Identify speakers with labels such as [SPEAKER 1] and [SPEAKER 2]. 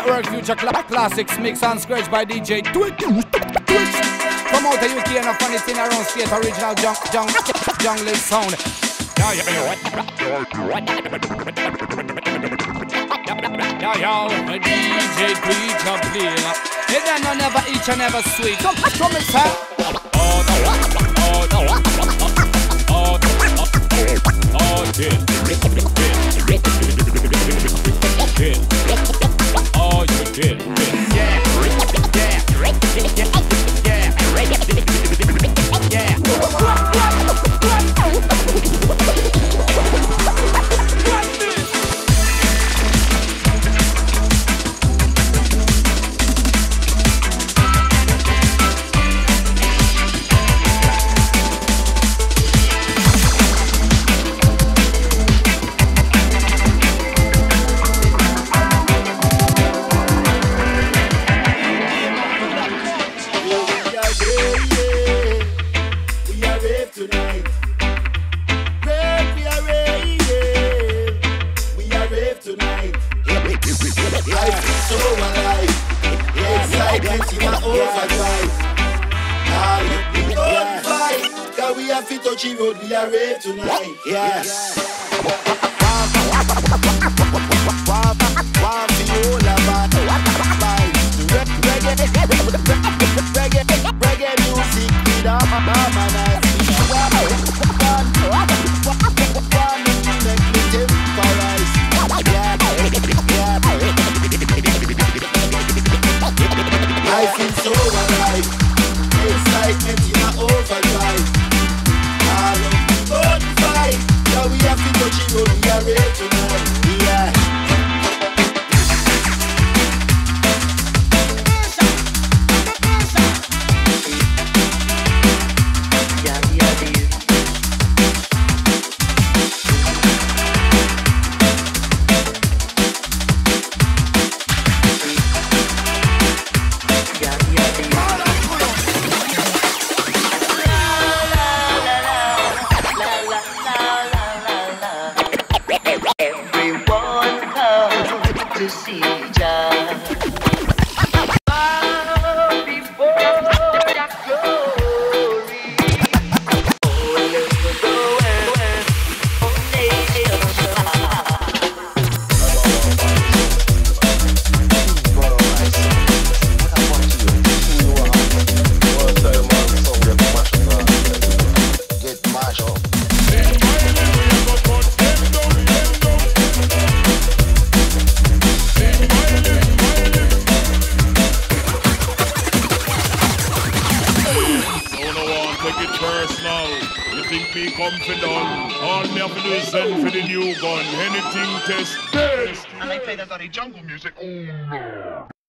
[SPEAKER 1] Network Future Classics mix and scratch by DJ Twitch. From out of UK and a funny thing around state original junglist sound. Yo, DJ Twitch a play. It ain't never each and never sweet. Come inside. Oh, you did.
[SPEAKER 2] We are rave tonight, yes. Reggae music with a harmonize. Make me temporize. I feel so alive. Excitement in a overdrive. Yeah, we have to touch it, we are ready tonight. Yeah.
[SPEAKER 3] All me have to do is send for the new gun. Anything test. And they play that dirty jungle music. Oh no.